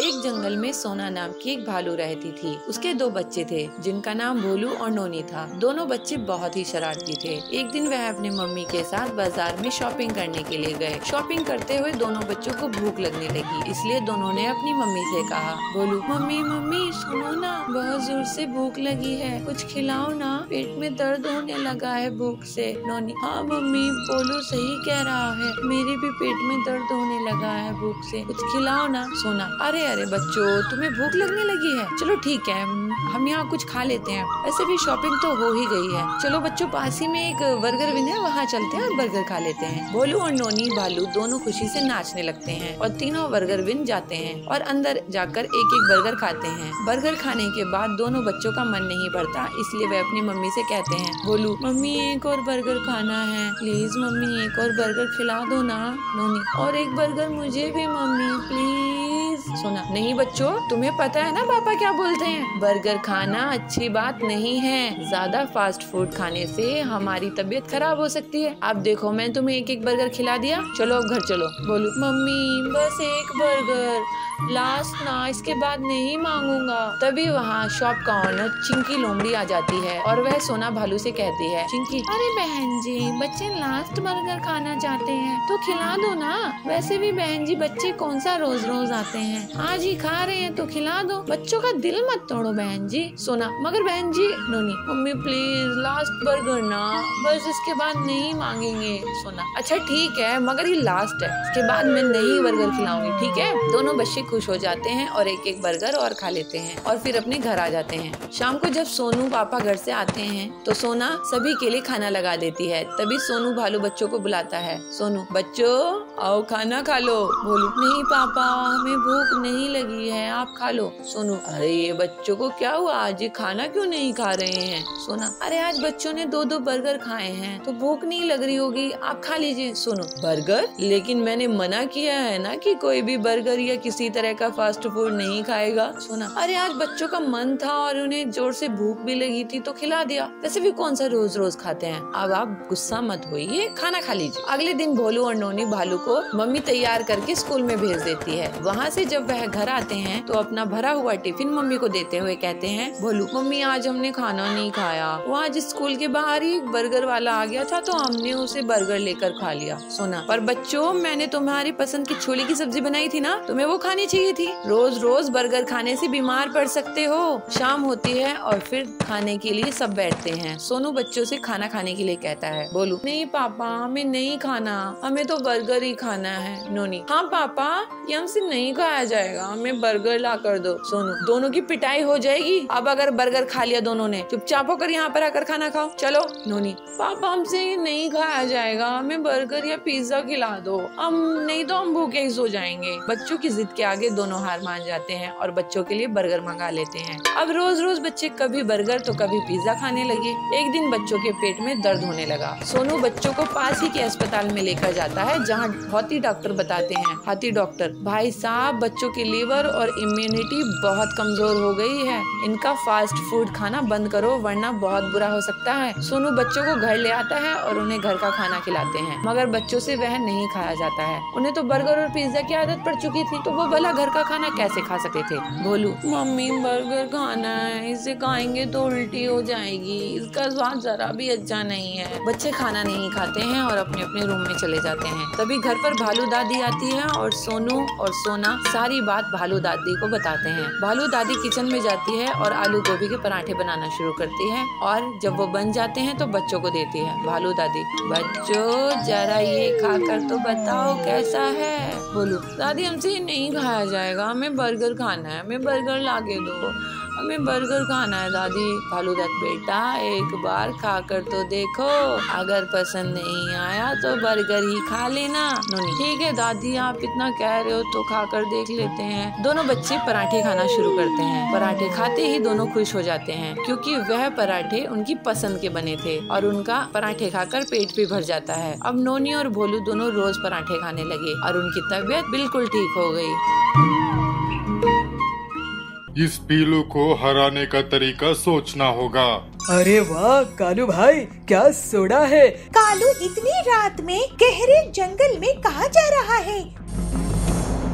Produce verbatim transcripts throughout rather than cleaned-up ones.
एक जंगल में सोना नाम की एक भालू रहती थी। उसके दो बच्चे थे जिनका नाम भोलू और नोनी था। दोनों बच्चे बहुत ही शरारती थे। एक दिन वह अपनी मम्मी के साथ बाजार में शॉपिंग करने के लिए गए। शॉपिंग करते हुए दोनों बच्चों को भूख लगने लगी, इसलिए दोनों ने अपनी मम्मी से कहा, भोलू मम्मी मम्मी सुनो ना, बहुत जोर से भूख लगी है, कुछ खिलाओ ना, पेट में दर्द होने लगा है भूख से। नोनी, हाँ मम्मी, भोलू सही कह रहा है, मेरे भी पेट में दर्द होने लगा है भूख से, कुछ खिलाओ ना। सोना, अरे अरे बच्चों, तुम्हें भूख लगने लगी है, चलो ठीक है, हम यहाँ कुछ खा लेते हैं, वैसे भी शॉपिंग तो हो ही गई है। चलो बच्चों, पास ही में एक बर्गर विन है, वहाँ चलते हैं और बर्गर खा लेते हैं। भोलू और नोनी भालू दोनों खुशी से नाचने लगते हैं और तीनों बर्गर विन जाते हैं और अंदर जाकर एक एक बर्गर खाते हैं। बर्गर खाने के बाद दोनों बच्चों का मन नहीं भरता, इसलिए वे अपनी मम्मी से कहते हैं, भोलू मम्मी एक और बर्गर खाना है, प्लीज मम्मी एक और बर्गर खिला दो ना। नोनी, और एक बर्गर मुझे भी मम्मी प्लीज। सुना, नहीं बच्चों, तुम्हें पता है ना पापा क्या बोलते हैं, बर्गर खाना अच्छी बात नहीं है, ज्यादा फास्ट फूड खाने से हमारी तबीयत खराब हो सकती है। अब देखो, मैं तुम्हें एक एक बर्गर खिला दिया, चलो अब घर चलो। बोलू, मम्मी बस एक बर्गर, लास्ट ना, इसके बाद नहीं मांगूंगा। तभी वहाँ शॉप का ऑनर चिंकी लोमड़ी आ जाती है और वह सोना भालू से कहती है, चिंकी, अरे बहन जी, बच्चे लास्ट बर्गर खाना चाहते हैं तो खिला दो ना, वैसे भी बहन जी बच्चे कौन सा रोज रोज आते हैं, आज ही खा रहे हैं तो खिला दो, बच्चों का दिल मत तोड़ो बहन जी। सोना, मगर बहन जी। Noni, mummy please last burger ना, बस इसके बाद नहीं मांगेंगे। सोना, अच्छा ठीक है, मगर ये लास्ट है, इसके बाद मैं नहीं बर्गर खिलाऊंगी, ठीक है। दोनों बच्चे खुश हो जाते हैं और एक एक बर्गर और खा लेते हैं और फिर अपने घर आ जाते हैं। शाम को जब सोनू पापा घर से आते हैं तो सोना सभी के लिए खाना लगा देती है। तभी सोनू भालू बच्चों को बुलाता है, सोनू बच्चों आओ खाना खा लो। बोलू, नहीं पापा, हमें भूख नहीं लगी है, आप खा लो। सोनू, अरे ये बच्चों को क्या हुआ, आज ये खाना क्यों नहीं खा रहे हैं। सोना, अरे आज बच्चों ने दो दो बर्गर खाए हैं तो भूख नहीं लग रही होगी, आप खा लीजिए। सोनू, बर्गर, लेकिन मैंने मना किया है ना कि कोई भी बर्गर या किसी तरह का फास्ट फूड नहीं खाएगा। सोना, अरे आज बच्चों का मन था और उन्हें जोर से भूख भी लगी थी तो खिला दिया, वैसे भी कौन सा रोज रोज खाते हैं, अब आप गुस्सा मत होइए, खाना खा लीजिए। अगले दिन भोलू और नोनी भालू को मम्मी तैयार करके स्कूल में भेज देती है। वहाँ से जब वह घर आते हैं तो अपना भरा हुआ टिफिन मम्मी को देते हुए कहते हैं, भोलू मम्मी आज हमने खाना नहीं खाया, वो आज स्कूल के बाहर ही एक बर्गर वाला आ गया था तो हमने उसे बर्गर लेकर खा लिया। सोना, पर बच्चों मैंने तुम्हारी पसंद की छोले की सब्जी बनाई थी ना, तुम्हें वो खानी चाहिए थी, रोज रोज बर्गर खाने से बीमार पड़ सकते हो। शाम होती है और फिर खाने के लिए सब बैठते हैं। सोनू बच्चों से खाना खाने के लिए कहता है। बोलू, नहीं पापा, हमें नहीं खाना, हमें तो बर्गर ही खाना है। नोनी, हाँ पापा, ये हमसे नहीं खाया जाएगा, हमें बर्गर ला कर दो। सोनू, दोनों की पिटाई हो जाएगी, अब अगर बर्गर खा लिया दोनों ने, चुपचाप होकर यहाँ पर आकर खाना खाओ, चलो। नोनी, पापा हमसे ये नहीं खाया जाएगा, हमें बर्गर या पिज्जा खिला दो, हम नहीं तो हम भूखे ही सो जाएंगे। बच्चों की जिद के आगे दोनों हार मान जाते हैं और बच्चों के लिए बर्गर मंगा लेते हैं। अब रोज रोज बच्चे कभी बर्गर तो कभी पिज्जा खाने लगे। एक दिन बच्चों के पेट में दर्द होने लगा। सोनू बच्चों को पास ही के अस्पताल में लेकर जाता है जहाँ हाथी डॉक्टर बताते हैं, हाथी डॉक्टर, भाई साहब बच्चों की लीवर और इम्यूनिटी बहुत कमजोर हो गई है, इनका फास्ट फूड खाना बंद करो वरना बहुत बुरा हो सकता है। सोनू बच्चों को घर ले आता है और उन्हें घर का खाना खिलाते हैं, मगर बच्चों से वह नहीं खाया जाता है, उन्हें तो बर्गर और पिज्जा की आदत पड़ चुकी थी तो वो भला घर का खाना कैसे खा सकते थे। बोलू, मम्मी बर्गर खाना है, इसे खाएंगे तो उल्टी हो जाएगी, इसका स्वाद जरा भी अच्छा नहीं है। बच्चे खाना नहीं खाते हैं और अपने अपने रूम में चले जाते हैं। तभी घर पर भालू दादी आती है और सोनू और सोना सारी बात भालू दादी को बताते हैं। भालू दादी किचन में जाती है और आलू गोभी के पराठे बनाना शुरू करती है और जब वो बन जाते हैं तो बच्चों को देती है। भालू दादी, बच्चों जरा ये खाकर तो बताओ कैसा है। बोलू, दादी हमसे नहीं खाया जाएगा, हमें बर्गर खाना है, हमें बर्गर लाके दो, हमें बर्गर खाना है दादी। भालू दादी, बेटा एक बार खाकर तो देखो, अगर पसंद नहीं आया तो बर्गर ही खा लेना। नोनी, ठीक है दादी, आप इतना कह रहे हो तो खाकर देख लेते हैं। दोनों बच्चे पराठे खाना शुरू करते हैं। पराठे खाते ही दोनों खुश हो जाते हैं क्योंकि वह पराठे उनकी पसंद के बने थे और उनका पराठे खाकर पेट भी भर जाता है। अब नोनी और भोलू दोनों रोज पराठे खाने लगे और उनकी तबीयत बिल्कुल ठीक हो गई। इस पीलू को हराने का तरीका सोचना होगा। अरे वाह कालू भाई, क्या सोडा है। कालू इतनी रात में गहरे जंगल में कहाँ जा रहा है?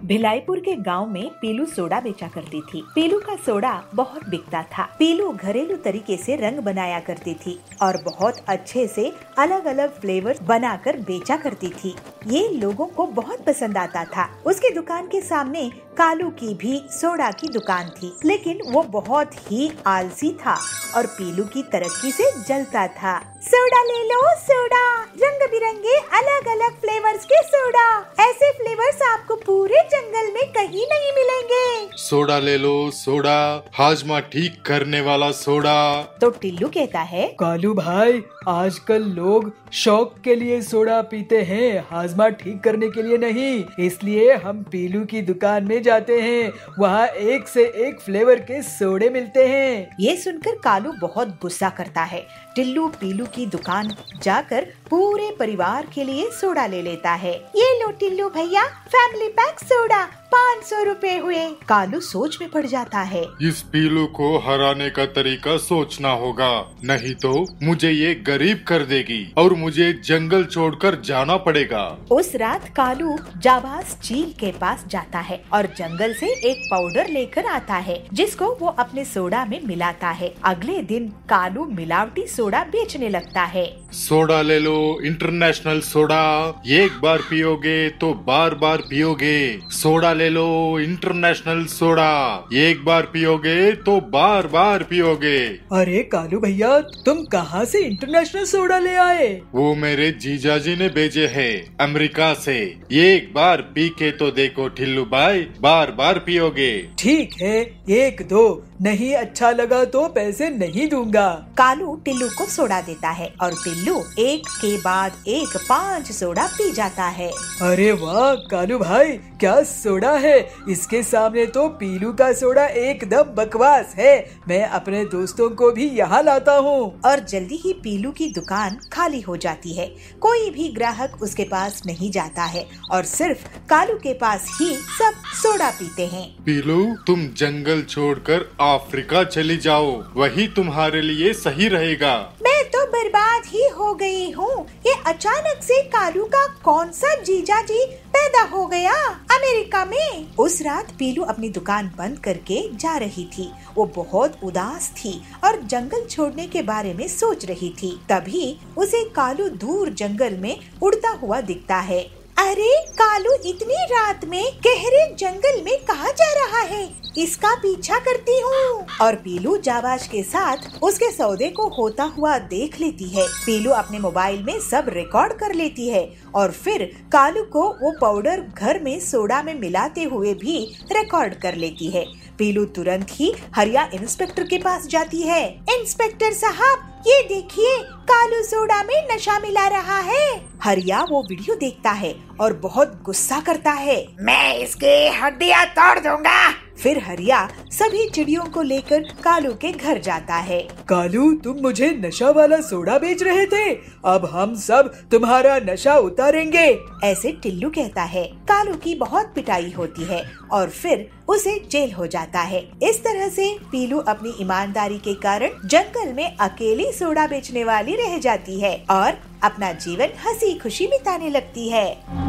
भिलाईपुर के गांव में पीलू सोडा बेचा करती थी। पीलू का सोडा बहुत बिकता था। पीलू घरेलू तरीके से रंग बनाया करती थी और बहुत अच्छे से अलग अलग फ्लेवर बनाकर बेचा करती थी। ये लोगों को बहुत पसंद आता था। उसकी दुकान के सामने कालू की भी सोडा की दुकान थी, लेकिन वो बहुत ही आलसी था और पीलू की तरक्की से जलता था। सोडा ले लो सोडा, रंग बिरंगे अलग अलग फ्लेवर्स के सोडा, ऐसे फ्लेवर्स आपको पूरे जंगल में कहीं नहीं मिलेंगे। सोडा ले लो सोडा, हाजमा ठीक करने वाला सोडा। तो टिल्लू कहता है, कालू भाई, आजकल लोग शौक के लिए सोडा पीते हैं, हाजमा ठीक करने के लिए नहीं। इसलिए हम पीलू की दुकान में जाते हैं, वहाँ एक से एक फ्लेवर के सोडे मिलते हैं। ये सुनकर कालू बहुत गुस्सा करता है। टिल्लू पीलू की दुकान जाकर पूरे परिवार के लिए सोडा ले लेता है। ये लो टिल्लू भैया, फैमिली पैक सोडा, पाँच सौ रुपए हुए। कालू सोच में पड़ जाता है। इस पीलू को हराने का तरीका सोचना होगा, नहीं तो मुझे ये गरीब कर देगी और मुझे जंगल छोड़कर जाना पड़ेगा। उस रात कालू जाबाज चील के पास जाता है और जंगल से एक पाउडर लेकर आता है, जिसको वो अपने सोडा में मिलाता है। अगले दिन कालू मिलावटी सोडा बेचने लगता है। सोडा ले लो, इंटरनेशनल सोडा, एक बार पियोगे तो बार बार पियोगे। सोडा ले लो, इंटरनेशनल सोडा, एक बार पियोगे तो बार बार पियोगे। अरे कालू भैया, तुम कहाँ से इंटरनेशनल सोडा ले आए? वो मेरे जीजाजी ने भेजे है अमेरिका से। एक बार पी के तो देखो ठिल्लू भाई, बार बार पियोगे। ठीक है, एक दो, नहीं अच्छा लगा तो पैसे नहीं दूंगा। कालू टिल्लू को सोडा देता है और टिल्लू एक के बाद एक पाँच सोडा पी जाता है। अरे वाह कालू भाई, क्या सोडा है! इसके सामने तो पीलू का सोडा एकदम बकवास है। मैं अपने दोस्तों को भी यहाँ लाता हूँ। और जल्दी ही पीलू की दुकान खाली हो जाती है। कोई भी ग्राहक उसके पास नहीं जाता है और सिर्फ कालू के पास ही सब सोडा पीते हैं। पीलू, तुम जंगल छोड़कर अफ्रीका चली जाओ, वही तुम्हारे लिए सही रहेगा। मैं तो बर्बाद ही हो गई हूँ। ये अचानक से कालू का कौन सा जीजा जी पैदा हो गया अमेरिका में। उस रात पीलू अपनी दुकान बंद करके जा रही थी। वो बहुत उदास थी और जंगल छोड़ने के बारे में सोच रही थी। तभी उसे कालू दूर जंगल में उड़ता हुआ दिखता है। अरे कालू इतनी रात में गहरे जंगल में कहाँ जा रहा है? इसका पीछा करती हूँ। और पीलू जाबाज के साथ उसके सौदे को होता हुआ देख लेती है। पीलू अपने मोबाइल में सब रिकॉर्ड कर लेती है और फिर कालू को वो पाउडर घर में सोडा में मिलाते हुए भी रिकॉर्ड कर लेती है। पीलू तुरंत ही हरिया इंस्पेक्टर के पास जाती है। इंस्पेक्टर साहब, ये देखिए, कालू सोडा में नशा मिला रहा है। हरिया वो वीडियो देखता है और बहुत गुस्सा करता है। मैं इसके हड्डियां तोड़ दूंगा। फिर हरिया सभी चिड़ियों को लेकर कालू के घर जाता है। कालू, तुम मुझे नशा वाला सोडा बेच रहे थे, अब हम सब तुम्हारा नशा उतारेंगे। ऐसे टिल्लू कहता है। कालू की बहुत पिटाई होती है और फिर उसे जेल हो जाता है। इस तरह से पीलू अपनी ईमानदारी के कारण जंगल में अकेली सोडा बेचने वाली रह जाती है और अपना जीवन हंसी खुशी बिताने लगती है।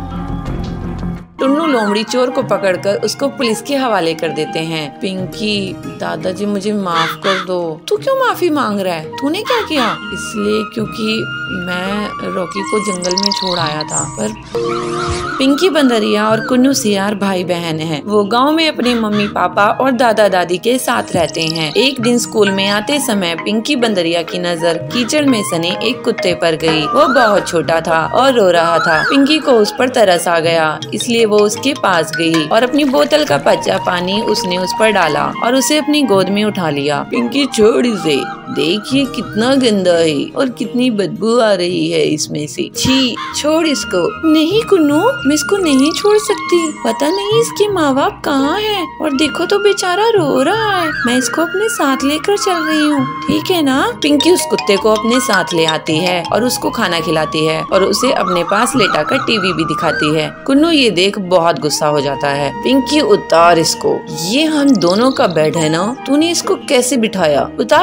टुन्नू लोमड़ी चोर को पकड़कर उसको पुलिस के हवाले कर देते हैं। पिंकी, दादाजी मुझे माफ कर दो। तू क्यों माफी मांग रहा है? तूने क्या किया? इसलिए क्योंकि मैं रॉकी को जंगल में छोड़ आया था। पर पिंकी बंदरिया और कुन्नू सियार भाई बहन हैं। वो गांव में अपने मम्मी पापा और दादा दादी के साथ रहते हैं। एक दिन स्कूल में आते समय पिंकी बंदरिया की नजर कीचड़ में सने एक कुत्ते पर गई। वो बहुत छोटा था और रो रहा था। पिंकी को उस पर तरस आ गया, इसलिए वो उसके पास गई और अपनी बोतल का बचा पानी उसने उस पर डाला और उसे अपनी गोद में उठा लिया। पिंकी, छोड़ इसे, देखिए कितना गंदा है और कितनी बदबू आ रही है इसमें से। छी, छोड़ इसको। नहीं कुन्नू, मैं इसको नहीं छोड़ सकती। पता नहीं इसके माँ बाप कहाँ हैं और देखो तो बेचारा रो रहा है। मैं इसको अपने साथ लेकर चल रही हूँ, ठीक है ना? पिंकी उस कुत्ते को अपने साथ ले आती है और उसको खाना खिलाती है और उसे अपने पास लेटाकर टीवी भी दिखाती है। कुन्नू ये देख बहुत गुस्सा हो जाता है। पिंकी, उतार इसको, ये हम दोनों का बेड है ना, तूने इसको कैसे बिठाया? उतार इसको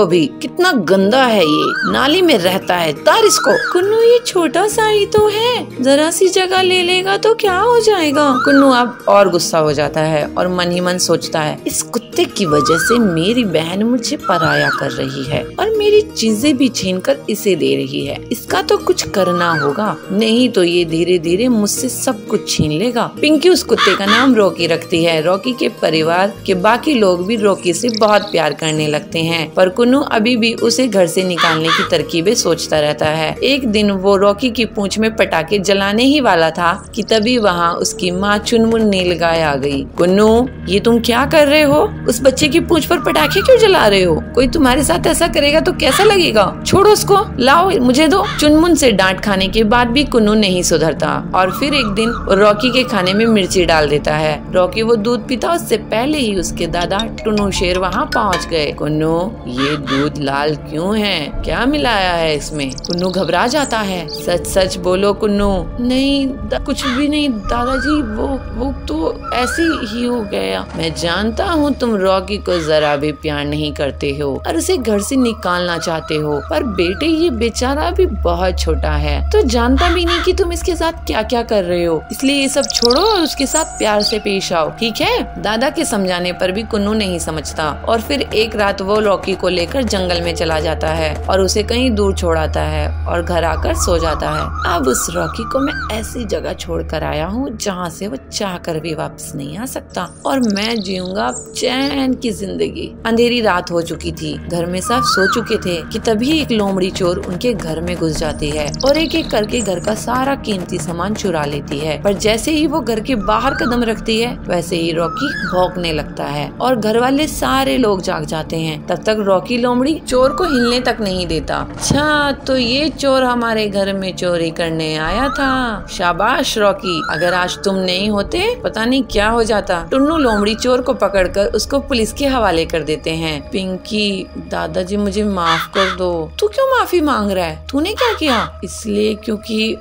भी, कितना गंदा है ये, नाली में रहता है, तार इसको। कुन्नू ये छोटा सा ही तो है, जरा सी जगह ले लेगा तो क्या हो जाएगा। कुन्नू अब और गुस्सा हो जाता है और मन ही मन सोचता है, इस कुत्ते की वजह से मेरी बहन मुझे पराया कर रही है और मेरी चीजें भी छीन कर इसे दे रही है। इसका तो कुछ करना होगा, नहीं तो ये धीरे धीरे मुझसे सब कुछ छीन लेगा। पिंकी उस कुत्ते का नाम रॉकी रखती है। रॉकी के परिवार के बाकी लोग भी रॉकी से बहुत प्यार करने लगते हैं, पर कुन्नू अभी भी उसे घर से निकालने की तरकीबें सोचता रहता है। एक दिन वो रॉकी की पूंछ में पटाखे जलाने ही वाला था कि तभी वहाँ उसकी माँ चुनमुन नीलगाय आ गई। कुन्नू, ये तुम क्या कर रहे हो? उस बच्चे की पूंछ पर पटाखे क्यों जला रहे हो? कोई तुम्हारे साथ ऐसा करेगा तो कैसा लगेगा? छोड़ो उसको, लाओ मुझे दो। चुनमुन से डांट खाने के बाद भी कुन्नू नहीं सुधरता और फिर एक दिन रॉकी के खाने में मिर्ची डाल देता है। रॉकी वो दूध पीता उससे पहले ही उसके दादा टुन्नू शेर वहाँ पहुँच गए। कुन्नू, ये दूध लाल क्यों है? क्या मिलाया है इसमें? कुन्नू घबरा जाता है। सच सच बोलो कुन्नू। नहीं, कुछ भी नहीं दादाजी, वो वो तो ऐसे ही हो गया। मैं जानता हूँ तुम रॉकी को जरा भी प्यार नहीं करते हो और उसे घर से निकालना चाहते हो, पर बेटे ये बेचारा भी बहुत छोटा है तो जानता भी नहीं कि तुम इसके साथ क्या क्या कर रहे हो, इसलिए ये सब छोड़ो और उसके साथ प्यार से पेश आओ, ठीक है? दादा के समझाने पर भी कुन्नू नहीं समझता और फिर एक रात वो रॉकी को लेकर जंगल में चला जाता है और उसे कहीं दूर छोड़ाता है और घर आकर सो जाता है। अब उस रॉकी को मैं ऐसी जगह छोड़ कर आया हूँ जहाँ से वो चाह कर भी वापस नहीं आ सकता और मैं जीऊंगा चैन की जिंदगी। अंधेरी रात हो चुकी थी, घर में सब सो चुके थे कि तभी एक लोमड़ी चोर उनके घर में घुस जाती है और एक एक करके घर का सारा कीमती सामान चुरा लेती है। पर जैसे ही वो घर के बाहर कदम रखती है वैसे ही रॉकी भौंकने लगता है और घर वाले सारे लोग जाग जाते हैं। तब तक रॉकी लोमड़ी चोर को हिलने तक नहीं देता। अच्छा, तो ये चोर हमारे घर में चोरी करने आया था। शाबाश रॉकी, अगर आज तुम नहीं होते पता नहीं क्या हो जाता। टुन्नू लोमड़ी चोर को पकड़कर उसको पुलिस के हवाले कर देते हैं। पिंकी, दादाजी मुझे माफ कर दो। तू क्यों माफी मांग रहा है? तूने क्या किया? इसलिए क्योंकि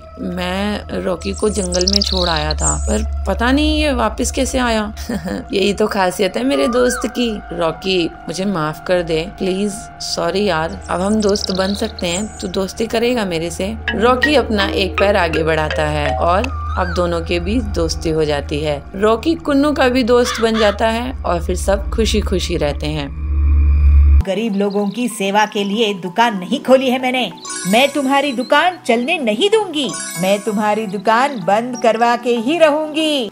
मैं रॉकी को जंगल में छोड़ आया था, पर पता नहीं ये वापस कैसे आया। यही तो खासियत है मेरे दोस्त की। रॉकी, मुझे माफ कर दे प्लीज। सॉरी यार, अब हम दोस्त बन सकते हैं, तू दोस्ती करेगा मेरे से? रॉकी अपना एक पैर आगे बढ़ाता है और अब दोनों के बीच दोस्ती हो जाती है। रॉकी कुन्नू का भी दोस्त बन जाता है और फिर सब खुशी खुशी रहते हैं। गरीब लोगों की सेवा के लिए दुकान नहीं खोली है मैंने। मैं तुम्हारी दुकान चलने नहीं दूंगी। मैं तुम्हारी दुकान बंद करवा के ही रहूंगी।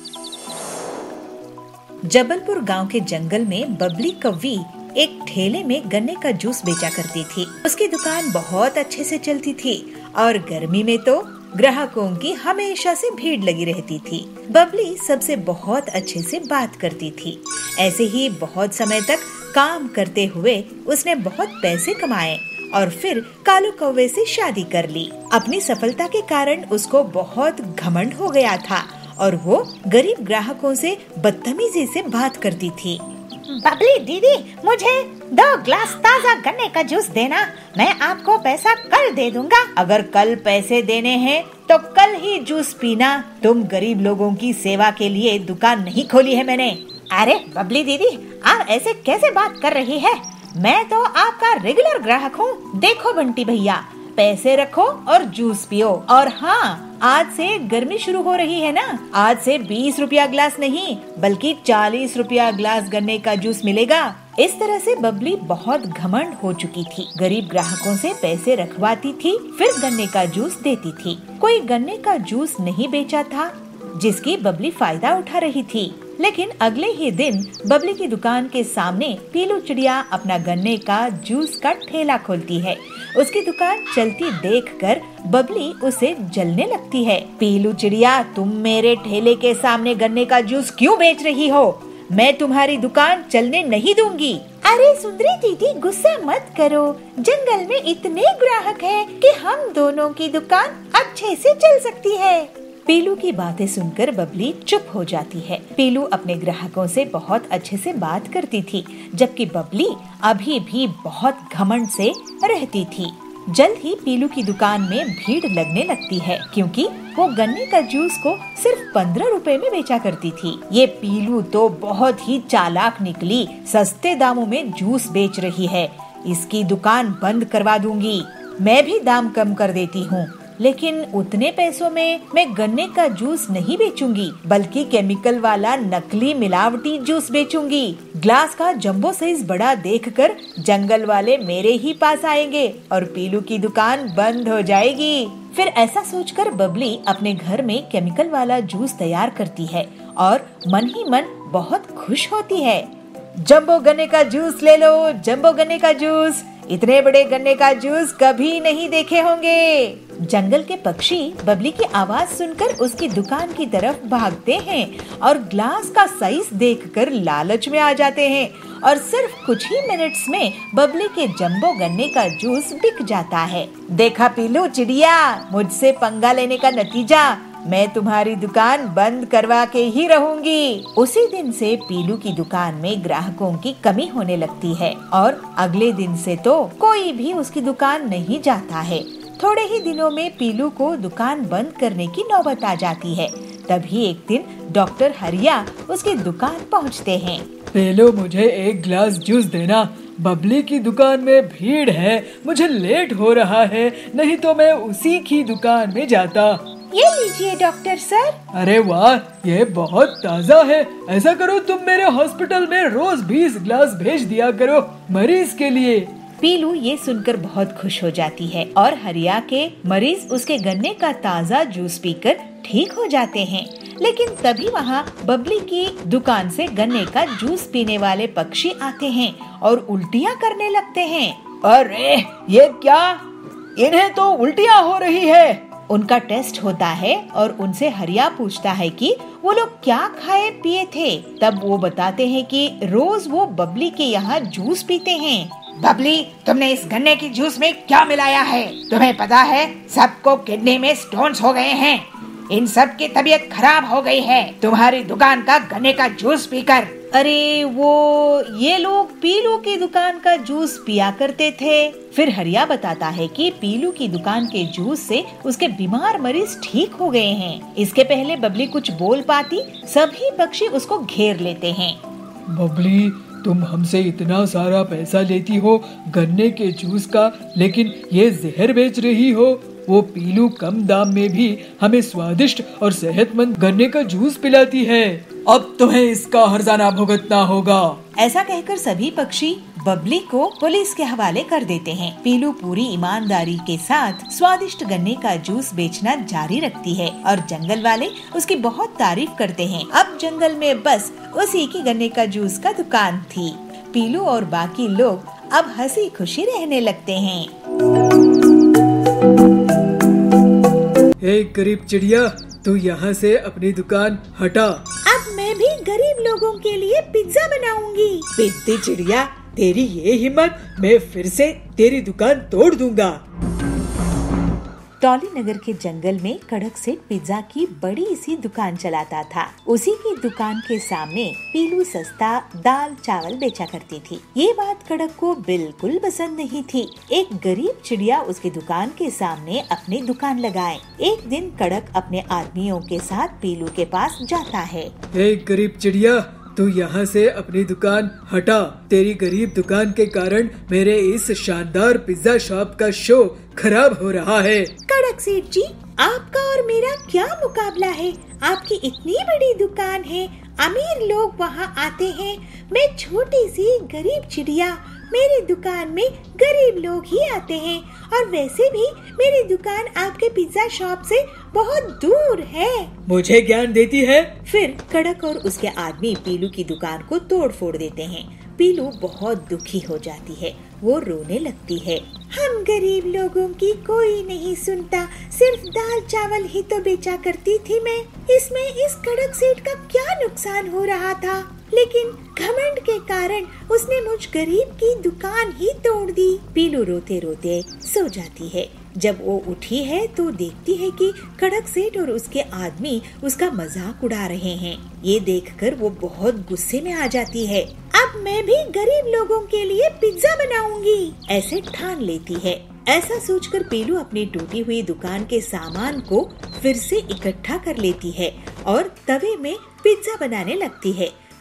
जबलपुर गांव के जंगल में बबली कौवी एक ठेले में गन्ने का जूस बेचा करती थी। उसकी दुकान बहुत अच्छे से चलती थी और गर्मी में तो ग्राहकों की हमेशा से भीड़ लगी रहती थी। बबली सबसे बहुत अच्छे से बात करती थी। ऐसे ही बहुत समय तक काम करते हुए उसने बहुत पैसे कमाए और फिर कालू कौवे से शादी कर ली। अपनी सफलता के कारण उसको बहुत घमंड हो गया था और वो गरीब ग्राहकों से बदतमीजी से बात करती थी। बबली दीदी, मुझे दो ग्लास ताजा गन्ने का जूस देना, मैं आपको पैसा कल दे दूंगा। अगर कल पैसे देने हैं तो कल ही जूस पीना। तुम गरीब लोगों की सेवा के लिए दुकान नहीं खोली है मैंने। अरे बबली दीदी, आप ऐसे कैसे बात कर रही है? मैं तो आपका रेगुलर ग्राहक हूँ। देखो बंटी भैया, पैसे रखो और जूस पियो। और हाँ, आज से गर्मी शुरू हो रही है ना, आज से बीस रुपया ग्लास नहीं बल्कि चालीस रुपया ग्लास गन्ने का जूस मिलेगा। इस तरह से बबली बहुत घमंड हो चुकी थी। गरीब ग्राहकों से पैसे रखवाती थी, फिर गन्ने का जूस देती थी। कोई गन्ने का जूस नहीं बेचा था जिसकी बबली फायदा उठा रही थी। लेकिन अगले ही दिन बबली की दुकान के सामने पीलू चिड़िया अपना गन्ने का जूस का ठेला खोलती है। उसकी दुकान चलती देखकर बबली उसे जलने लगती है। पीलू चिड़िया, तुम मेरे ठेले के सामने गन्ने का जूस क्यों बेच रही हो? मैं तुम्हारी दुकान चलने नहीं दूंगी। अरे सुंदरी दीदी, गुस्सा मत करो। जंगल में इतने ग्राहक हैं कि हम दोनों की दुकान अच्छे से चल सकती है। पीलू की बातें सुनकर बबली चुप हो जाती है। पीलू अपने ग्राहकों से बहुत अच्छे से बात करती थी, जबकि बबली अभी भी बहुत घमंड से रहती थी। जल्द ही पीलू की दुकान में भीड़ लगने लगती है, क्योंकि वो गन्ने का जूस को सिर्फ पंद्रह रुपए में बेचा करती थी। ये पीलू तो बहुत ही चालाक निकली, सस्ते दामों में जूस बेच रही है। इसकी दुकान बंद करवा दूंगी। मैं भी दाम कम कर देती हूँ, लेकिन उतने पैसों में मैं गन्ने का जूस नहीं बेचूंगी, बल्कि केमिकल वाला नकली मिलावटी जूस बेचूंगी। ग्लास का जंबो साइज बड़ा देखकर जंगल वाले मेरे ही पास आएंगे और पीलू की दुकान बंद हो जाएगी। फिर ऐसा सोचकर बबली अपने घर में केमिकल वाला जूस तैयार करती है और मन ही मन बहुत खुश होती है। जंबो गन्ने का जूस ले लो, जंबो गन्ने का जूस, इतने बड़े गन्ने का जूस कभी नहीं देखे होंगे। जंगल के पक्षी बबली की आवाज सुनकर उसकी दुकान की तरफ भागते हैं और ग्लास का साइज देखकर लालच में आ जाते हैं और सिर्फ कुछ ही मिनट्स में बबली के जंबो गन्ने का जूस बिक जाता है। देखा पीलू चिड़िया, मुझसे पंगा लेने का नतीजा, मैं तुम्हारी दुकान बंद करवा के ही रहूंगी। उसी दिन से पीलू की दुकान में ग्राहकों की कमी होने लगती है और अगले दिन से तो कोई भी उसकी दुकान नहीं जाता है। थोड़े ही दिनों में पीलू को दुकान बंद करने की नौबत आ जाती है। तभी एक दिन डॉक्टर हरिया उसकी दुकान पहुंचते हैं। पीलू, मुझे एक गिलास जूस देना, बबली की दुकान में भीड़ है, मुझे लेट हो रहा है, नहीं तो मैं उसी की दुकान में जाता। ये लीजिए डॉक्टर सर। अरे वाह, ये बहुत ताज़ा है। ऐसा करो, तुम मेरे हॉस्पिटल में रोज बीस गिलास भेज दिया करो मरीज के लिए। पीलू ये सुनकर बहुत खुश हो जाती है और हरिया के मरीज उसके गन्ने का ताज़ा जूस पीकर ठीक हो जाते हैं। लेकिन तभी वहाँ बबली की दुकान से गन्ने का जूस पीने वाले पक्षी आते हैं और उल्टियाँ करने लगते हैं। अरे ये क्या, इन्हें तो उल्टियाँ हो रही है। उनका टेस्ट होता है और उनसे हरिया पूछता है कि वो लोग क्या खाए पिए थे। तब वो बताते हैं कि रोज वो बबली के यहाँ जूस पीते हैं। बबली, तुमने इस गन्ने की जूस में क्या मिलाया है? तुम्हें पता है सबको किडनी में स्टोन्स हो गए हैं, इन सब की तबीयत खराब हो गई है तुम्हारी दुकान का गन्ने का जूस पीकर। अरे वो ये लोग पीलू की दुकान का जूस पिया करते थे। फिर हरिया बताता है कि पीलू की दुकान के जूस से उसके बीमार मरीज ठीक हो गए हैं। इसके पहले बबली कुछ बोल पाती, सभी पक्षी उसको घेर लेते हैं। बबली, तुम हमसे इतना सारा पैसा लेती हो गन्ने के जूस का, लेकिन ये जहर बेच रही हो। वो पीलू कम दाम में भी हमें स्वादिष्ट और सेहतमंद गन्ने का जूस पिलाती है। अब तुम्हें इसका हर्जाना भुगतना होगा। ऐसा कहकर सभी पक्षी बबली को पुलिस के हवाले कर देते हैं। पीलू पूरी ईमानदारी के साथ स्वादिष्ट गन्ने का जूस बेचना जारी रखती है और जंगल वाले उसकी बहुत तारीफ करते हैं। अब जंगल में बस उसी की गन्ने का जूस का दुकान थी। पीलू और बाकी लोग अब हंसी खुशी रहने लगते हैं। हे गरीब चिड़िया, तू यहाँ से अपनी दुकान हटा। अब मैं भी गरीब लोगों के लिए पिज्जा बनाऊंगी। पिद्दी चिड़िया, तेरी ये हिम्मत, मैं फिर से तेरी दुकान तोड़ दूंगा। टॉली नगर के जंगल में कड़क सेठ पिज्जा की बड़ी सी दुकान चलाता था। उसी की दुकान के सामने पीलू सस्ता दाल चावल बेचा करती थी। ये बात कड़क को बिल्कुल पसंद नहीं थी। एक गरीब चिड़िया उसकी दुकान के सामने अपनी दुकान लगाए। एक दिन कड़क अपने आदमियों के साथ पीलू के पास जाता है। हे गरीब चिड़िया, तू यहाँ से अपनी दुकान हटा। तेरी गरीब दुकान के कारण मेरे इस शानदार पिज्जा शॉप का शो खराब हो रहा है। कड़क सेठ जी, आपका और मेरा क्या मुकाबला है? आपकी इतनी बड़ी दुकान है, अमीर लोग वहाँ आते हैं, मैं छोटी सी गरीब चिड़िया, मेरी दुकान में गरीब लोग ही आते हैं। और वैसे भी मेरी दुकान आपके पिज्जा शॉप से बहुत दूर है। मुझे ज्ञान देती है। फिर कड़क और उसके आदमी पीलू की दुकान को तोड़ फोड़ देते हैं। पीलू बहुत दुखी हो जाती है, वो रोने लगती है। हम गरीब लोगों की कोई नहीं सुनता, सिर्फ दाल चावल ही तो बेचा करती थी मैं। इसमें इस कड़क सेठ का क्या नुकसान हो रहा था? लेकिन घमंड के कारण उसने मुझ गरीब की दुकान ही तोड़ दी। पीलू रोते रोते सो जाती है। जब वो उठी है तो देखती है कि कड़क सेठ और उसके आदमी उसका मजाक उड़ा रहे हैं। ये देखकर वो बहुत गुस्से में आ जाती है। अब मैं भी गरीब लोगों के लिए पिज्जा बनाऊंगी, ऐसे ठान लेती है। ऐसा सोचकर पीलू अपनी टूटी हुई दुकान के सामान को फिर से इकट्ठा कर लेती है और तवे में पिज्जा बनाने लगती है।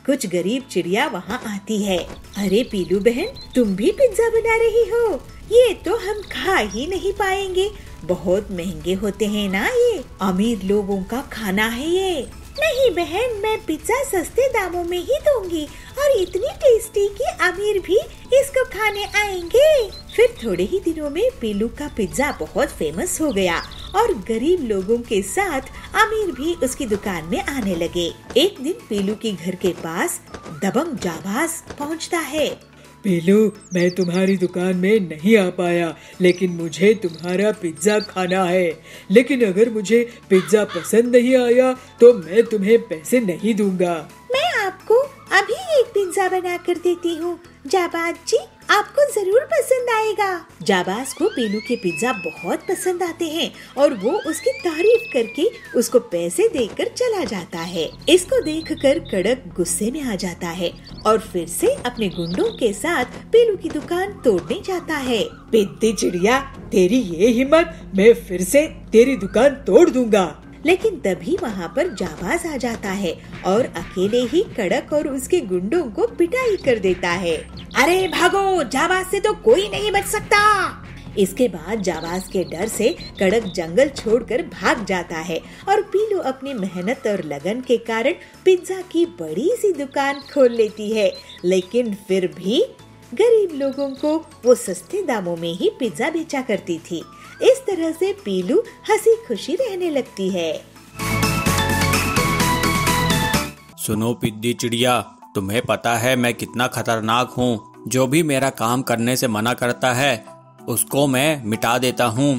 कुछ गरीब चिड़िया वहाँ आती है। अरे पीलू बहन, तुम भी पिज्जा बना रही हो? ये तो हम खा ही नहीं पाएंगे, बहुत महंगे होते हैं ना ये, अमीर लोगों का खाना है ये। नहीं बहन, मैं पिज्जा सस्ते दामों में ही दूंगी और इतनी टेस्टी कि अमीर भी इसको खाने आएंगे। फिर थोड़े ही दिनों में पीलू का पिज्जा बहुत फेमस हो गया और गरीब लोगों के साथ अमीर भी उसकी दुकान में आने लगे। एक दिन पीलू के घर के पास दबंग जाबाज पहुंचता है। पीलू, मैं तुम्हारी दुकान में नहीं आ पाया, लेकिन मुझे तुम्हारा पिज्जा खाना है। लेकिन अगर मुझे पिज्जा पसंद नहीं आया तो मैं तुम्हें पैसे नहीं दूंगा। मैं आपको अभी एक पिज्जा बना कर देती हूँ जाबाज जी, आपको जरूर पसंद आएगा। जाबाज को पीलू के पिज्जा बहुत पसंद आते हैं और वो उसकी तारीफ करके उसको पैसे देकर चला जाता है। इसको देखकर कड़क गुस्से में आ जाता है और फिर से अपने गुंडों के साथ पीलू की दुकान तोड़ने जाता है। पिद्दी चिड़िया, तेरी ये हिम्मत, मैं फिर से तेरी दुकान तोड़ दूंगा। लेकिन तभी वहाँ पर जाबाज आ जाता है और अकेले ही कड़क और उसके गुंडों को पिटाई कर देता है। अरे भागो, जाबाज से तो कोई नहीं बच सकता। इसके बाद जाबाज के डर से कड़क जंगल छोड़कर भाग जाता है और पीलू अपनी मेहनत और लगन के कारण पिज्जा की बड़ी सी दुकान खोल लेती है। लेकिन फिर भी गरीब लोगों को वो सस्ते दामों में ही पिज्जा बेचा करती थी। इस तरह से पीलू हंसी खुशी रहने लगती है। सुनो पिद्दी चिड़िया, तुम्हें पता है मैं कितना खतरनाक हूँ। जो भी मेरा काम करने से मना करता है उसको मैं मिटा देता हूँ।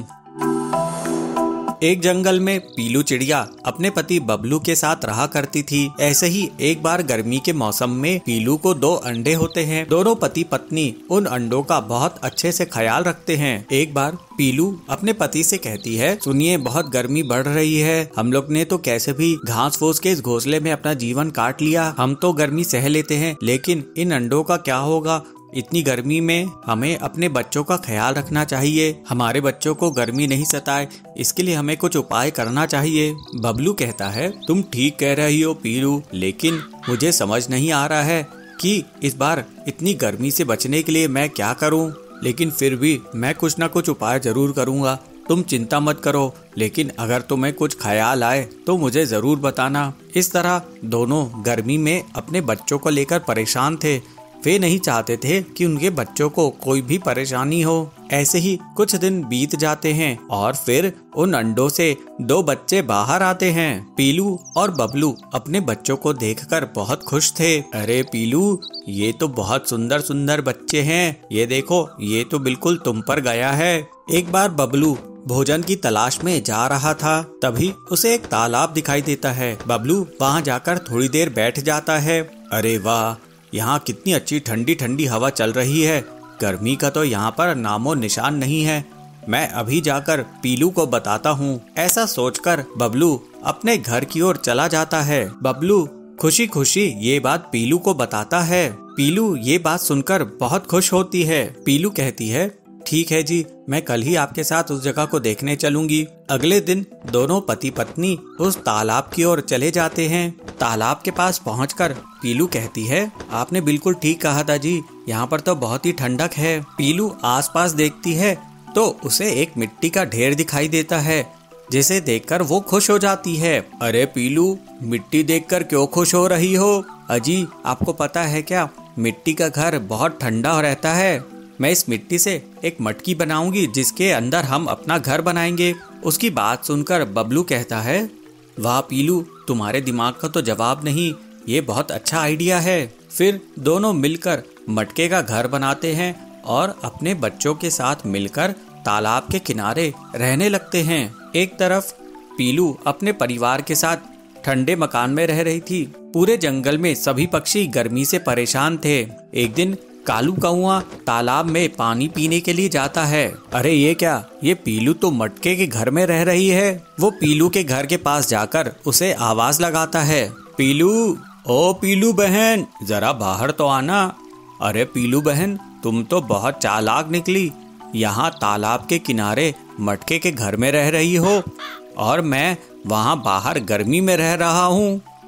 एक जंगल में पीलू चिड़िया अपने पति बबलू के साथ रहा करती थी। ऐसे ही एक बार गर्मी के मौसम में पीलू को दो अंडे होते हैं। दोनों पति पत्नी उन अंडों का बहुत अच्छे से ख्याल रखते हैं। एक बार पीलू अपने पति से कहती है, सुनिए बहुत गर्मी बढ़ रही है, हम लोग ने तो कैसे भी घास फूस के इस घोंसले में अपना जीवन काट लिया। हम तो गर्मी सह लेते हैं, लेकिन इन अंडों का क्या होगा? इतनी गर्मी में हमें अपने बच्चों का ख्याल रखना चाहिए। हमारे बच्चों को गर्मी नहीं सताए, इसके लिए हमें कुछ उपाय करना चाहिए। बबलू कहता है, तुम ठीक कह रही हो पीलू, लेकिन मुझे समझ नहीं आ रहा है कि इस बार इतनी गर्मी से बचने के लिए मैं क्या करूं। लेकिन फिर भी मैं कुछ ना कुछ उपाय जरूर करूंगा। तुम चिंता मत करो, लेकिन अगर तुम्हें कुछ ख्याल आए तो मुझे जरूर बताना। इस तरह दोनों गर्मी में अपने बच्चों को लेकर परेशान थे। वे नहीं चाहते थे कि उनके बच्चों को कोई भी परेशानी हो। ऐसे ही कुछ दिन बीत जाते हैं और फिर उन अंडों से दो बच्चे बाहर आते हैं। पीलू और बबलू अपने बच्चों को देखकर बहुत खुश थे। अरे पीलू, ये तो बहुत सुंदर सुंदर बच्चे हैं, ये देखो, ये तो बिल्कुल तुम पर गया है। एक बार बबलू भोजन की तलाश में जा रहा था, तभी उसे एक तालाब दिखाई देता है। बबलू वहाँ जाकर थोड़ी देर बैठ जाता है। अरे वाह, यहाँ कितनी अच्छी ठंडी ठंडी हवा चल रही है। गर्मी का तो यहाँ पर नामो निशान नहीं है। मैं अभी जाकर पीलू को बताता हूँ। ऐसा सोचकर बबलू अपने घर की ओर चला जाता है। बबलू खुशी खुशी ये बात पीलू को बताता है। पीलू ये बात सुनकर बहुत खुश होती है। पीलू कहती है, ठीक है जी, मैं कल ही आपके साथ उस जगह को देखने चलूंगी। अगले दिन दोनों पति पत्नी उस तालाब की ओर चले जाते हैं। तालाब के पास पहुंचकर पीलू कहती है, आपने बिल्कुल ठीक कहा था जी, यहाँ पर तो बहुत ही ठंडक है। पीलू आसपास देखती है तो उसे एक मिट्टी का ढेर दिखाई देता है, जिसे देखकर वो खुश हो जाती है। अरे पीलू, मिट्टी देखकर क्यों खुश हो रही हो? अजी, आपको पता है क्या, मिट्टी का घर बहुत ठंडा रहता है। मैं इस मिट्टी से एक मटकी बनाऊंगी जिसके अंदर हम अपना घर बनाएंगे। उसकी बात सुनकर बबलू कहता है, वाह पीलू, तुम्हारे दिमाग का तो जवाब नहीं, ये बहुत अच्छा आइडिया है। फिर दोनों मिलकर मटके का घर बनाते हैं और अपने बच्चों के साथ मिलकर तालाब के किनारे रहने लगते हैं। एक तरफ पीलू अपने परिवार के साथ ठंडे मकान में रह रही थी। पूरे जंगल में सभी पक्षी गर्मी से परेशान थे। एक दिन कालू कौआ तालाब में पानी पीने के लिए जाता है। अरे ये क्या, ये पीलू तो मटके के घर में रह रही है। वो पीलू के घर के पास जाकर उसे आवाज लगाता है, पीलू, ओ पीलू बहन, जरा बाहर तो आना। अरे पीलू बहन, तुम तो बहुत चालाक निकली, यहाँ तालाब के किनारे मटके के घर में रह रही हो और मैं वहाँ बाहर गर्मी में रह रहा हूँ।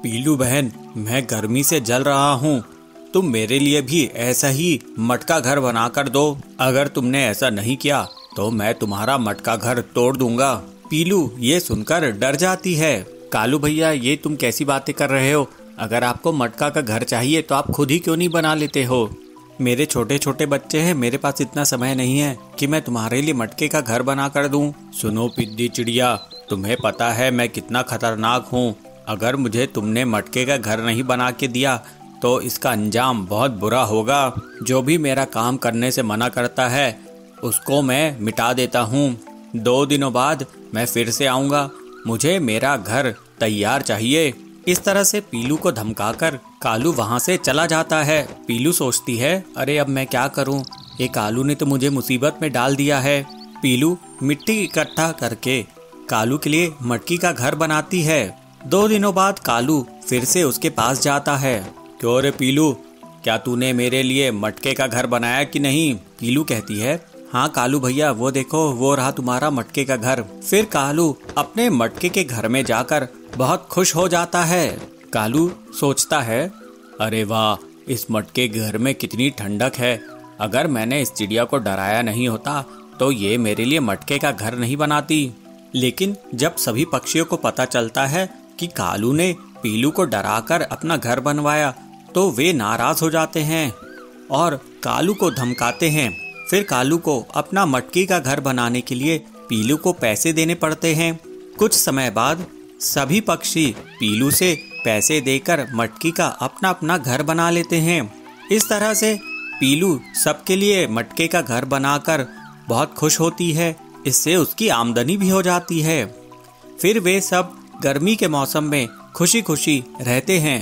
पीलू बहन, मैं गर्मी से जल रहा हूँ, तुम मेरे लिए भी ऐसा ही मटका घर बना कर दो। अगर तुमने ऐसा नहीं किया तो मैं तुम्हारा मटका घर तोड़ दूंगा। पीलू ये सुनकर डर जाती है। कालू भैया, ये तुम कैसी बातें कर रहे हो? अगर आपको मटका का घर चाहिए तो आप खुद ही क्यों नहीं बना लेते हो? मेरे छोटे छोटे बच्चे हैं, मेरे पास इतना समय नहीं है कि मैं तुम्हारे लिए मटके का घर बना कर दूं। सुनो पिद्दी चिड़िया, तुम्हें पता है मैं कितना खतरनाक हूँ। अगर मुझे तुमने मटके का घर नहीं बना के दिया तो इसका अंजाम बहुत बुरा होगा। जो भी मेरा काम करने से मना करता है उसको मैं मिटा देता हूँ। दो दिनों बाद मैं फिर से आऊँगा, मुझे मेरा घर तैयार चाहिए। इस तरह से पीलू को धमकाकर कालू वहाँ से चला जाता है। पीलू सोचती है, अरे अब मैं क्या करूँ, ये कालू ने तो मुझे मुसीबत में डाल दिया है। पीलू मिट्टी इकट्ठा करके कालू के लिए मटकी का घर बनाती है। दो दिनों बाद कालू फिर से उसके पास जाता है। क्यों रे पीलू, क्या तूने मेरे लिए मटके का घर बनाया कि नहीं? पीलू कहती है, हाँ कालू भैया, वो देखो वो रहा तुम्हारा मटके का घर। फिर कालू अपने मटके के घर में जाकर बहुत खुश हो जाता है। कालू सोचता है, अरे वाह, इस मटके के घर में कितनी ठंडक है। अगर मैंने इस चिड़िया को डराया नहीं होता तो ये मेरे लिए मटके का घर नहीं बनाती। लेकिन जब सभी पक्षियों को पता चलता है कि कालू ने पीलू को डराकर अपना घर बनवाया तो वे नाराज हो जाते हैं और कालू को धमकाते हैं। फिर कालू को अपना मटकी का घर बनाने के लिए पीलू को पैसे देने पड़ते हैं। कुछ समय बाद सभी पक्षी पीलू से पैसे देकर मटकी का अपना अपना घर बना लेते हैं। इस तरह से पीलू सबके लिए मटके का घर बनाकर बहुत खुश होती है। इससे उसकी आमदनी भी हो जाती है। फिर वे सब गर्मी के मौसम में खुशी खुशी रहते हैं।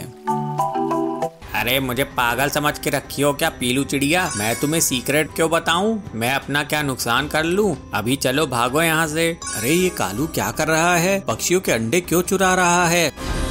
अरे मुझे पागल समझ के रखी हो क्या पीलू चिड़िया? मैं तुम्हें सीक्रेट क्यों बताऊं? मैं अपना क्या नुकसान कर लूं? अभी चलो भागो यहाँ से। अरे ये कालू क्या कर रहा है? पक्षियों के अंडे क्यों चुरा रहा है?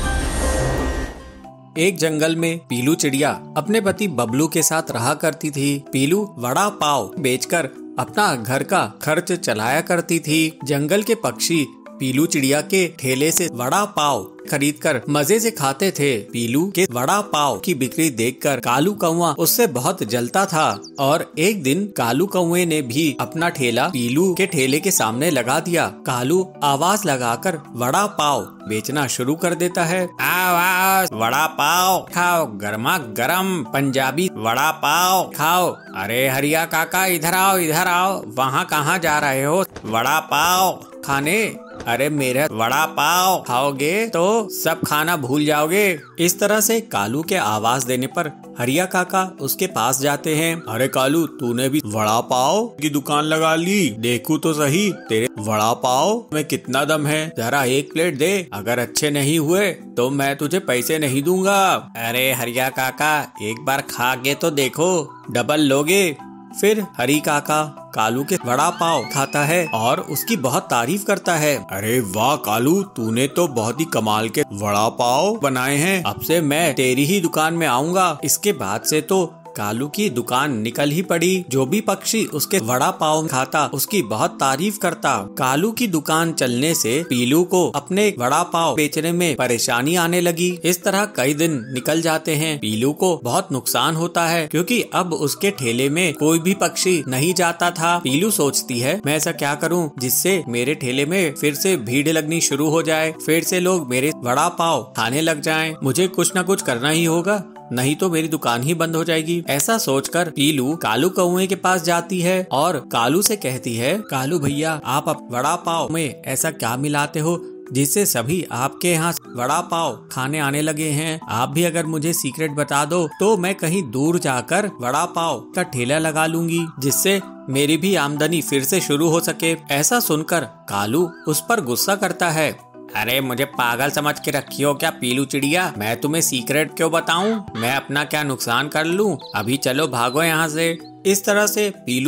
एक जंगल में पीलू चिड़िया अपने पति बबलू के साथ रहा करती थी। पीलू वड़ा पाव बेचकर अपना घर का खर्च चलाया करती थी। जंगल के पक्षी पीलू चिड़िया के ठेले से वड़ा पाव खरीदकर मजे से खाते थे। पीलू के वड़ा पाव की बिक्री देखकर कालू कौवा उससे बहुत जलता था और एक दिन कालू कौवे ने भी अपना ठेला पीलू के ठेले के सामने लगा दिया। कालू आवाज लगाकर वड़ा पाव बेचना शुरू कर देता है। आओ आओ वड़ा पाव खाओ, गर्मा गर्म पंजाबी वड़ा पाव खाओ। अरे हरिया काका इधर आओ इधर आओ, वहाँ कहाँ जा रहे हो वड़ा पाव खाने? अरे मेरा वड़ा पाव खाओगे तो सब खाना भूल जाओगे। इस तरह से कालू के आवाज देने पर हरिया काका उसके पास जाते हैं। अरे कालू, तूने भी वड़ा पाव की दुकान लगा ली? देखूं तो सही तेरे वड़ा पाव में कितना दम है, जरा एक प्लेट दे। अगर अच्छे नहीं हुए तो मैं तुझे पैसे नहीं दूंगा। अरे हरिया काका, एक बार खा के तो देखो, डबल लोगे। फिर हरी काका कालू के वड़ा पाव खाता है और उसकी बहुत तारीफ करता है। अरे वाह कालू, तूने तो बहुत ही कमाल के वड़ा पाव बनाए हैं। अब से मैं तेरी ही दुकान में आऊंगा। इसके बाद से तो कालू की दुकान निकल ही पड़ी। जो भी पक्षी उसके वड़ा पाव खाता उसकी बहुत तारीफ करता। कालू की दुकान चलने से पीलू को अपने वड़ा पाव बेचने में परेशानी आने लगी। इस तरह कई दिन निकल जाते हैं। पीलू को बहुत नुकसान होता है क्योंकि अब उसके ठेले में कोई भी पक्षी नहीं जाता था। पीलू सोचती है, मैं ऐसा क्या करूं जिससे मेरे ठेले में फिर से भीड़ लगनी शुरू हो जाए, फिर से लोग मेरे वड़ा पाव खाने लग जाएं। मुझे कुछ न कुछ करना ही होगा, नहीं तो मेरी दुकान ही बंद हो जाएगी। ऐसा सोचकर पीलू कालू कौवे के पास जाती है और कालू से कहती है, कालू भैया, आप वड़ा पाव में ऐसा क्या मिलाते हो जिससे सभी आपके यहाँ वड़ा पाव खाने आने लगे हैं? आप भी अगर मुझे सीक्रेट बता दो तो मैं कहीं दूर जाकर वड़ा पाव का ठेला लगा लूंगी, जिससे मेरी भी आमदनी फिर से शुरू हो सके। ऐसा सुनकर कालू उस पर गुस्सा करता है। अरे मुझे पागल समझ के रखी हो क्या पीलू चिड़िया? मैं तुम्हें सीक्रेट क्यों बताऊं? मैं अपना क्या नुकसान कर लूं? अभी चलो भागो यहाँ से। इस तरह से पीलू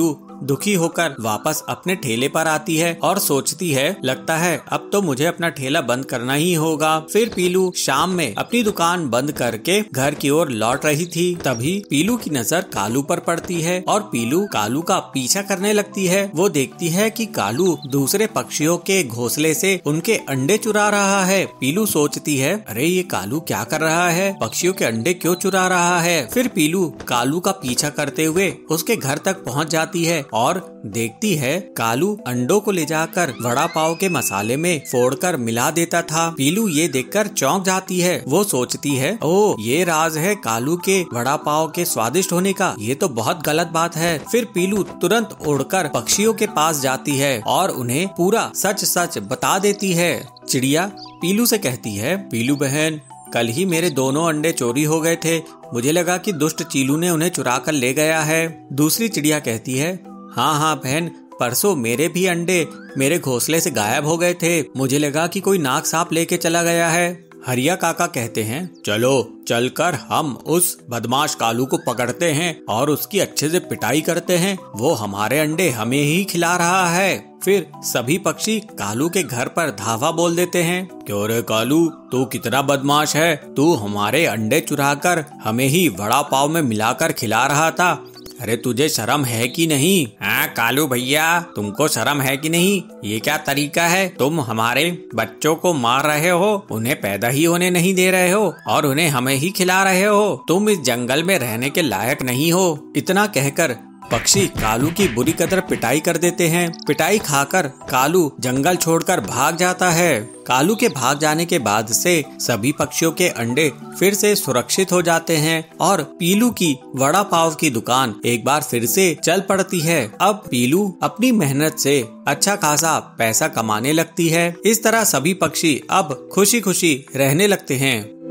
दुखी होकर वापस अपने ठेले पर आती है और सोचती है लगता है अब तो मुझे अपना ठेला बंद करना ही होगा। फिर पीलू शाम में अपनी दुकान बंद करके घर की ओर लौट रही थी। तभी पीलू की नजर कालू पर पड़ती है और पीलू कालू का पीछा करने लगती है। वो देखती है कि कालू दूसरे पक्षियों के घोंसले से उनके अंडे चुरा रहा है। पीलू सोचती है अरे ये कालू क्या कर रहा है, पक्षियों के अंडे क्यों चुरा रहा है। फिर पीलू कालू का पीछा करते हुए उसके घर तक पहुंच जाती है और देखती है कालू अंडों को ले जाकर वड़ा पाव के मसाले में फोड़कर मिला देता था। पीलू ये देखकर चौंक जाती है। वो सोचती है ओ ये राज है कालू के वड़ा पाव के स्वादिष्ट होने का, ये तो बहुत गलत बात है। फिर पीलू तुरंत उड़कर पक्षियों के पास जाती है और उन्हें पूरा सच सच बता देती है। चिड़िया पीलू से कहती है पीलू बहन, कल ही मेरे दोनों अंडे चोरी हो गए थे, मुझे लगा कि दुष्ट चीलू ने उन्हें चुरा कर ले गया है। दूसरी चिड़िया कहती है हाँ हाँ बहन, परसों मेरे भी अंडे मेरे घोंसले से गायब हो गए थे, मुझे लगा कि कोई नाग सांप लेके चला गया है। हरिया काका कहते हैं चलो चलकर हम उस बदमाश कालू को पकड़ते हैं और उसकी अच्छे से पिटाई करते हैं, वो हमारे अंडे हमें ही खिला रहा है। फिर सभी पक्षी कालू के घर पर धावा बोल देते हैं क्यों रे कालू, तू कितना बदमाश है, तू हमारे अंडे चुराकर हमें ही वड़ा पाव में मिलाकर खिला रहा था, अरे तुझे शर्म है कि नहीं। हाँ कालू भैया, तुमको शर्म है कि नहीं, ये क्या तरीका है, तुम हमारे बच्चों को मार रहे हो, उन्हें पैदा ही होने नहीं दे रहे हो और उन्हें हमें ही खिला रहे हो, तुम इस जंगल में रहने के लायक नहीं हो। इतना कहकर पक्षी कालू की बुरी कदर पिटाई कर देते हैं। पिटाई खाकर कालू जंगल छोड़कर भाग जाता है। कालू के भाग जाने के बाद से सभी पक्षियों के अंडे फिर से सुरक्षित हो जाते हैं और पीलू की वड़ा पाव की दुकान एक बार फिर से चल पड़ती है। अब पीलू अपनी मेहनत से अच्छा खासा पैसा कमाने लगती है। इस तरह सभी पक्षी अब खुशी खुशी रहने लगते हैं।